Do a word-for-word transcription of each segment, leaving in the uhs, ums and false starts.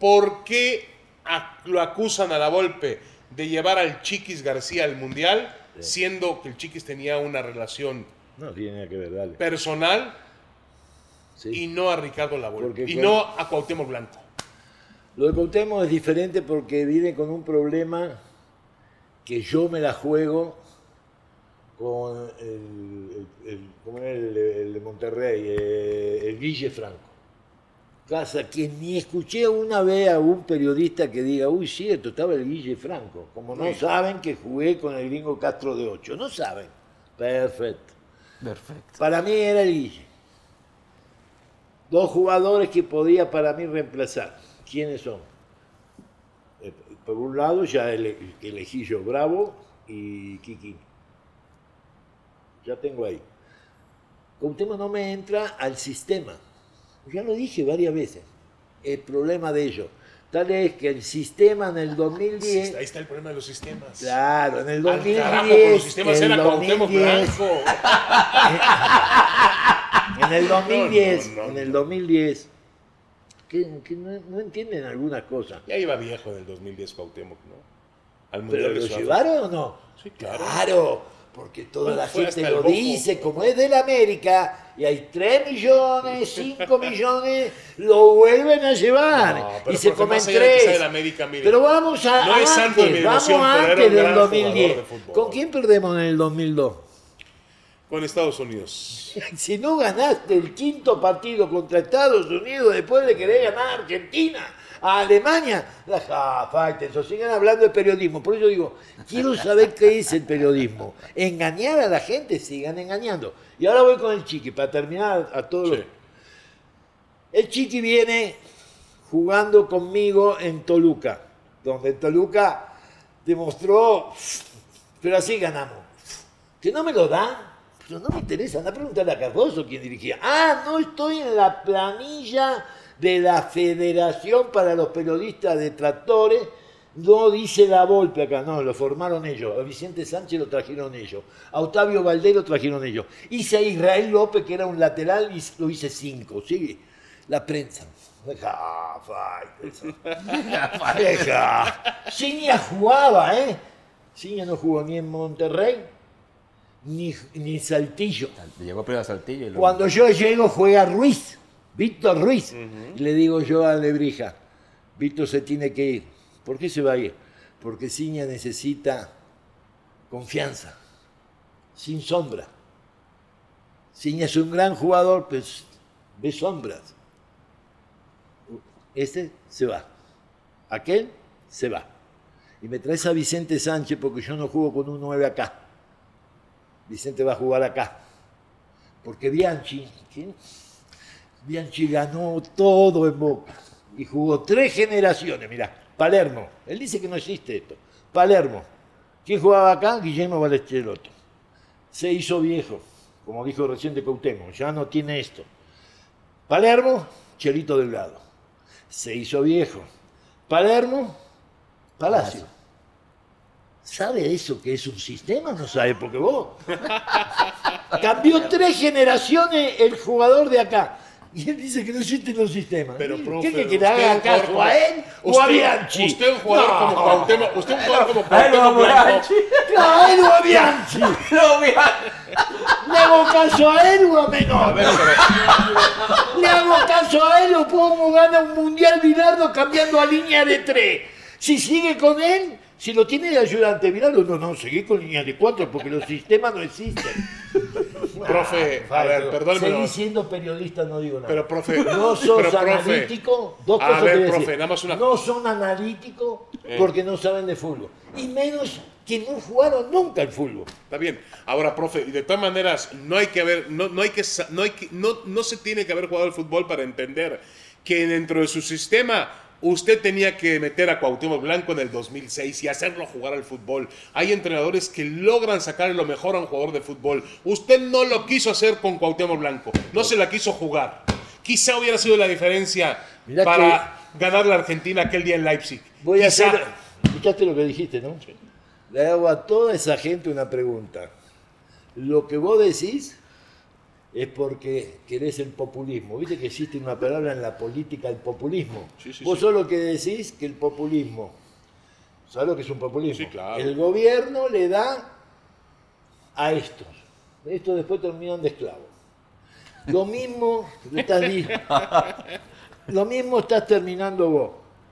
¿por qué a, lo acusan a la Volpe de llevar al Chiquis García al Mundial, sí, siendo que el Chiquis tenía una relación no tiene nada que ver, dale, personal, sí, y no a Ricardo Lavolpe, porque y con... no a Cuauhtémoc Blanco? Lo de Cuauhtémoc es diferente porque viene con un problema que yo me la juego con el, el, el, ¿cómo era el, el de Monterrey? Eh, el Guille Franco. Casa que ni escuché una vez a un periodista que diga, uy, cierto, estaba el Guille Franco. Como no sí, saben que jugué con el gringo Castro de ocho. No saben. Perfecto. Perfecto. Para mí era el Guille. Dos jugadores que podía para mí reemplazar. ¿Quiénes son? Eh, por un lado ya ele, elegí yo Bravo y Kiki. Ya tengo ahí. Cuauhtémoc no me entra al sistema. Ya lo dije varias veces. El problema de ellos. Tal es que el sistema en el dos mil diez... Sí, ahí está el problema de los sistemas. Claro, en el dos mil diez... Al carajo, con los sistemas era Cuauhtémoc Blanco. En el dos mil diez, no, no, no, en el dos mil diez, que, que no, no entienden algunas cosas. Ya iba viejo en el dos mil diez Cuauhtémoc, ¿no? Al ¿Pero lo llevaron o no? Sí, claro. Claro. Porque toda bueno, la gente lo dice, como es del América, y hay tres millones, cinco millones, lo vuelven a llevar. No, y se comen tres. América, mire, pero vamos a no es antes, santo de mi devoción, vamos pero antes era un del gran dos mil diez. De fútbol. ¿Con quién perdemos en el dos mil dos? Con Estados Unidos. Si no ganaste el quinto partido contra Estados Unidos, después de querer ganar a Argentina, a Alemania, la falten, sigan hablando de periodismo. Por eso digo, quiero saber qué es el periodismo. Engañar a la gente, sigan engañando. Y ahora voy con el Chiqui, para terminar a todos sí. los... El Chiqui viene jugando conmigo en Toluca, donde en Toluca demostró, pero así ganamos. Que no me lo dan, pero no me interesa. Anda a preguntarle a Cardoso quién dirigía. Ah, no estoy en la planilla de la Federación para los Periodistas Detractores, no dice la Volpe acá, no, lo formaron ellos, a Vicente Sánchez lo trajeron ellos, a Octavio Valdés lo trajeron ellos, hice a Israel López, que era un lateral, y lo hice cinco, ¿sí? La prensa. Deja, deja. Ciña jugaba, ¿eh? Ciña no jugó ni en Monterrey, ni, ni Saltillo. Llegó primero a Saltillo. Y luego... Cuando yo llego juega Ruiz. Víctor Ruiz, uh-huh. Le digo yo a Lebrija, Víctor se tiene que ir. ¿Por qué se va a ir? Porque Ciña necesita confianza, sin sombra. Ciña es un gran jugador, pues ve sombras. Este se va, aquel se va. Y me traes a Vicente Sánchez porque yo no juego con un nueve acá. Vicente va a jugar acá. Porque Bianchi... ¿quién? Bianchi ganó todo en Boca y jugó tres generaciones, mirá, Palermo, él dice que no existe esto, Palermo, ¿quién jugaba acá? Guillermo Ballesteros, se hizo viejo, como dijo recién de Cuauhtémoc, ya no tiene esto. Palermo, Chelito Delgado, se hizo viejo. Palermo, Palacio. ¿Sabe eso que es un sistema? No sabe, porque vos. Cambió tres generaciones el jugador de acá. Y él dice que no existen los sistemas. Pero, ¿Qué profe, que, que le haga caso como, a él usted, o a Bianchi? Usted un jugador no. como Cuauhtémoc, usted un jugador como Cuauhtémoc Blanco. No, a él o a Bianchi. No, Bianchi. ¿Le hago caso a él o a Menor? A ver, pero... ¿Le hago caso a él o cómo gana un mundial Bilardo cambiando a línea de tres? Si sigue con él, si lo tiene de ayudante Bilardo, no, no, seguí con línea de cuatro porque los sistemas no existen. Profe, ah, a ver, perdóneme. Seguí siendo periodista, no digo nada. Pero, profe, no sos pero, analítico, dos a cosas ver, que profe, decir. nada más una... No son analíticos eh. porque no saben de fútbol. Y menos que no jugaron nunca el fútbol. Está bien. Ahora, profe, de todas maneras, no hay que haber, no, no hay que, no hay que, no, no se tiene que haber jugado el fútbol para entender que dentro de su sistema usted tenía que meter a Cuauhtémoc Blanco en el dos mil seis y hacerlo jugar al fútbol. Hay entrenadores que logran sacar lo mejor a un jugador de fútbol. Usted no lo quiso hacer con Cuauhtémoc Blanco. No se la quiso jugar. Quizá hubiera sido la diferencia Mirá para que... ganar la Argentina aquel día en Leipzig. Voy Quizá... a hacer... Escuchaste lo que dijiste, ¿no? Sí. Le hago a toda esa gente una pregunta. Lo que vos decís es porque querés el populismo. Viste que existe una palabra en la política, el populismo. Sí, sí, Vos sí. solo que decís que el populismo, ¿sabés lo que es un populismo? Sí, claro. El gobierno le da a estos. Estos después terminan de esclavos. Lo mismo estás, di- lo mismo estás terminando vos.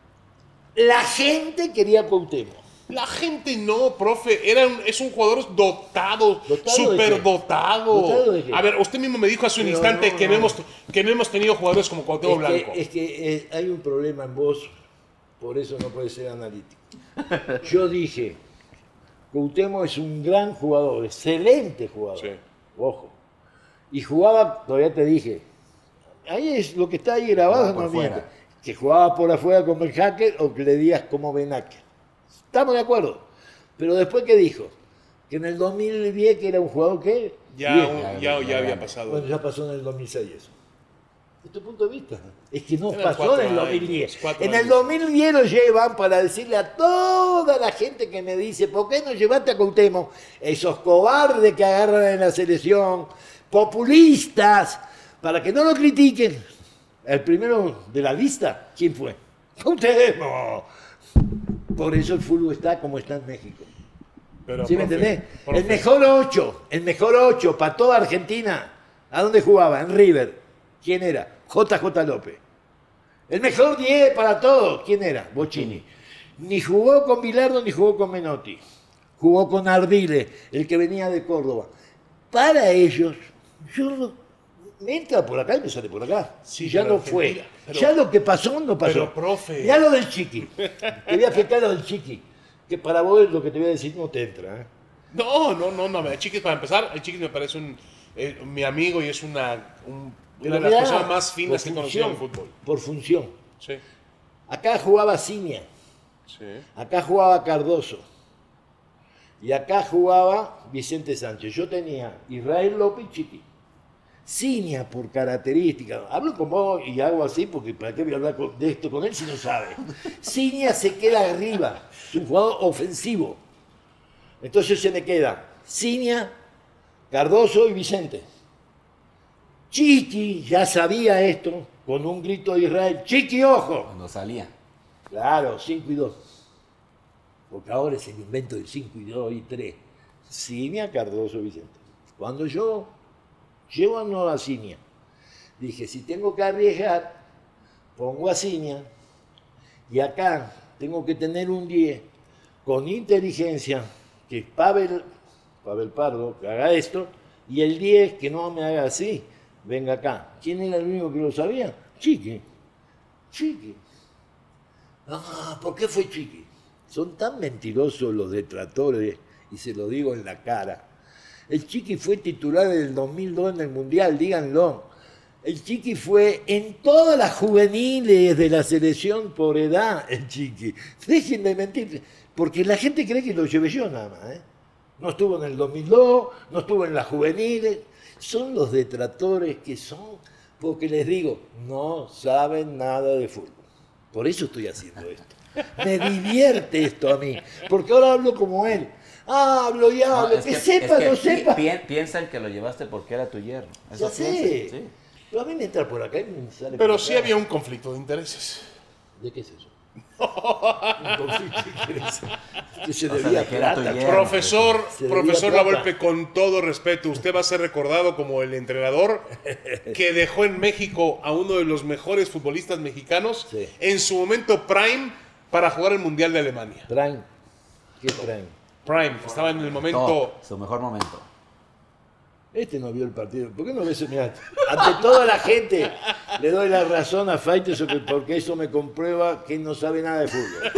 La gente quería Cuauhtémoc. La gente no, profe, era un- es un jugador dotado, ¿Dotado de qué? superdotado. ¿Dotado de qué? A ver, usted mismo me dijo hace un Pero instante no, que, no. no. hemos, que no hemos tenido jugadores como Cuauhtémoc Es Blanco. que, es que eh, hay un problema en vos, por eso no puede ser analítico. Yo dije, Cuauhtémoc es un gran jugador, excelente jugador. Sí. Ojo. Y jugaba, todavía te dije, ahí es lo que está ahí grabado, Jugaba por no miente, fuera. que jugaba por afuera como el hacker o que le digas como Benacker. Estamos de acuerdo. Pero después, ¿qué dijo? Que en el dos mil diez que era un jugador que... Ya, viejo. un- ya, ya, ya, había ya. pasado. Bueno, ya pasó en el dos mil seis eso. ¿De tu punto de vista? Es que no Eran pasó cuatro en el dos mil años, diez. cuatro En el años. dos mil diez lo llevan para decirle a toda la gente que me dice, ¿por qué no llevaste a Cuauhtémoc? Esos cobardes que agarran en la selección, populistas, para que no lo critiquen. El primero de la lista, ¿quién fue? Cuauhtémoc. Por eso el fútbol está como está en México. Pero, ¿Sí me profe, entendés? profe, El mejor ocho, el mejor ocho para toda Argentina. ¿A dónde jugaba? En River. ¿Quién era? J J López. El mejor diez para todos. ¿Quién era? Bocini. Ni jugó con Bilardo ni jugó con Menotti. Jugó con Ardile, el que venía de Córdoba. Para ellos, yo lo- me entra por acá y me sale por acá. Sí, ya pero no fue. Argentina, pero- ya lo que pasó, no pasó. pero, profe. Ya lo del Chiqui. Te voy a explicar lo del Chiqui. Que para vos lo que te voy a decir no te entra. ¿eh? No, no, no, no. El Chiquis, para empezar, el Chiquis me parece un, eh, mi amigo y es una, un- una de las mirá, personas más finas que he por conocido en el función, fútbol. Por función. Sí, Acá jugaba Ciña, sí. acá jugaba Cardoso y acá jugaba Vicente Sánchez. Yo tenía Israel López y Chiqui. Ciña por característica. Hablo con vos y hago así porque ¿para qué voy a hablar con- de esto con él si no sabe? Ciña se queda arriba, es un jugador ofensivo. Entonces se me queda Ciña, Cardoso y Vicente. Chiqui ya sabía esto con un grito de Israel. Chiqui, ojo. Cuando salía. Claro, cinco y dos. Porque ahora es el invento del cinco y dos y tres. Ciña, Cardoso, Vicente. Cuando yo llevo a Nueva Ciña, dije, si tengo que arriesgar, pongo a Ciña y acá tengo que tener un diez con inteligencia, que es Pavel, Pavel Pardo, que haga esto, y el diez que no me haga así, venga acá. ¿Quién era el único que lo sabía? Chiqui. Chiqui. Ah, ¿por qué fue Chiqui? Son tan mentirosos los detractores, y se lo digo en la cara. El Chiqui fue titular en el dos mil dos en el Mundial, díganlo. El Chiqui fue en todas las juveniles de la selección por edad, el Chiqui. Dejen de mentir, porque la gente cree que lo llevé yo nada más. ¿eh? No estuvo en el dos mil dos, no estuvo en las juveniles. Son los detractores que son, porque les digo, no saben nada de fútbol. Por eso estoy haciendo esto. Me divierte esto a mí, porque ahora hablo como él. Hablo y hablo, No, es que, que- sepa o es que no pi- sepa. pi- piensan que lo llevaste porque era tu yerno. Ya Eso sé. piensan, sí. Pero a mí me entra por acá y me sale Pero por sí acá. había un conflicto de intereses. ¿De qué es eso? Un conflicto de intereses. Que se O sea, debía de que era tu plata. yerno. Profesor, Se debía profesor plata. Lavolpe, con todo respeto, usted va a ser recordado como el entrenador que dejó en México a uno de los mejores futbolistas mexicanos Sí. en su momento prime para jugar el Mundial de Alemania. Traen. ¿Qué traen? Prime, estaba en el momento... Todo, su mejor momento. Este no vio el partido. ¿Por qué no ves? Mirá, ante toda la gente le doy la razón a Faitelson porque eso me comprueba que no sabe nada de fútbol.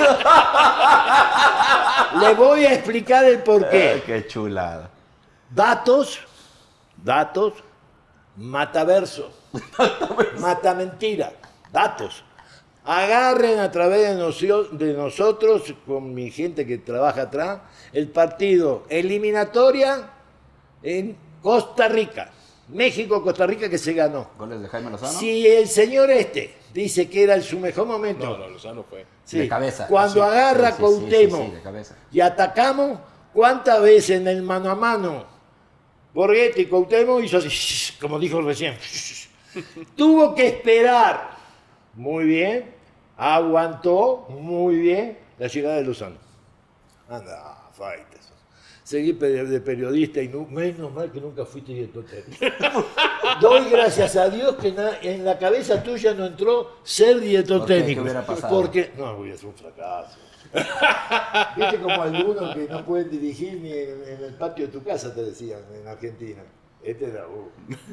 Le voy a explicar el porqué. Qué chulada. Datos, datos, mataverso, mata mentira, datos. Agarren a través de, nocio- de nosotros, con mi gente que trabaja atrás, el partido eliminatoria en Costa Rica. México-Costa Rica que se ganó. ¿Goles de Jaime Lozano? Si el señor este dice que era en su mejor momento, No, no, Lozano fue. sí, De cabeza. cuando Sí, agarra sí, sí, Cuauhtémoc sí, sí, de cabeza. y atacamos, ¿cuántas veces en el mano a mano Borghetti, Cuauhtémoc hizo así, como dijo recién. Tuvo que esperar. Muy bien. Aguantó muy bien la llegada de Lozano. Anda, Faites. Seguí de periodista y no, menos mal que nunca fuiste director técnico. Doy gracias a Dios que na, en la cabeza tuya no entró ser director ¿Por qué? técnico. ¿Qué hubiera pasado? Porque no, hubiera sido un fracaso. Viste como algunos que no pueden dirigir ni en, en el patio de tu casa, te decían, en Argentina. Este era uh.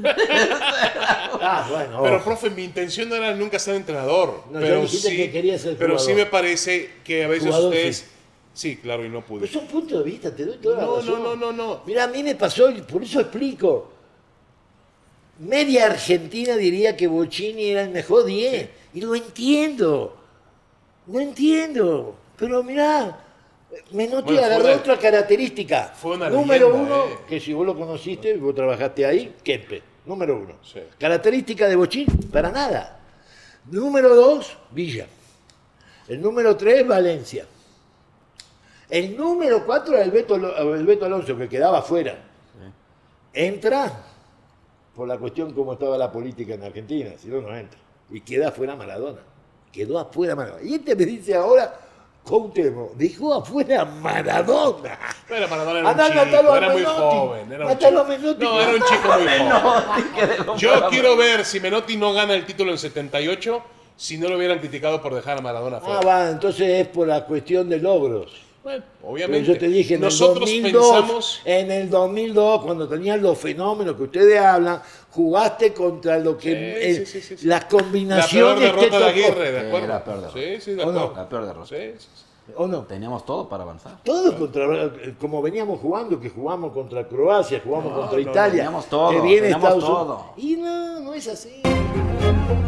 Ah, bueno. Pero, ojo. profe, mi intención no era nunca ser entrenador. No, ya pero dijiste sí, que querías ser pero sí jugador. me parece que a veces Jugador, ustedes... sí. Sí, claro, y no pude. Pues son puntos de vista, te doy toda la No, razón. no, no, no, no. Mira, a mí me pasó, y por eso explico. Media Argentina diría que Bocini era el mejor diez. Sí. Y lo entiendo. Lo entiendo. Pero mirá, Menotti Bueno, fue agarró una- otra característica. fue una Número leyenda, uno, eh. que si vos lo conociste, vos trabajaste ahí, Kempe. Número uno. Sí. Característica de Bocini, para nada. Número dos, Villa. El número tres, Valencia. El número cuatro era el Beto, el Beto Alonso, que quedaba fuera. Entra por la cuestión cómo estaba la política en Argentina, si no, no entra. Y queda afuera Maradona. Quedó afuera Maradona. Y este me dice ahora, Cuauhtémoc, dejó afuera Maradona. Pero Maradona era un Andá, matalo chico, a era muy Menotti. joven. Era un Matalo a chico. Menotti. No, era un chico muy joven. Yo Yo quiero ver si Menotti no gana el título en setenta y ocho, si no lo hubieran criticado por dejar a Maradona fuera. Ah, va, entonces es por la cuestión de logros. Bueno, Pero obviamente. yo te dije, en Nosotros el dos mil dos, pensamos... en el dos mil dos, cuando tenías los fenómenos que ustedes hablan, jugaste contra lo que Sí, el- sí, sí, sí, sí. las La peor combinaciones que derrota de tocó. Aguirre, ¿de Sí, acuerdo? la peor derrota. Sí, sí, de ¿O no? acuerdo. La peor derrota. Sí, sí, sí. ¿O no? Teníamos todo para avanzar. Todos contra, como veníamos jugando, que jugamos contra Croacia, jugamos No, contra no, Italia, teníamos todo, que viene teníamos Estados todo. Unidos. Y no, no es así.